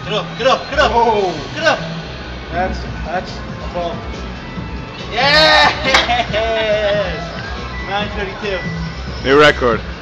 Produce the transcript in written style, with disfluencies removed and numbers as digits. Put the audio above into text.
Get up, get up, get up. Whoa. Get up. That's a bump. Yes! 9:32. New record.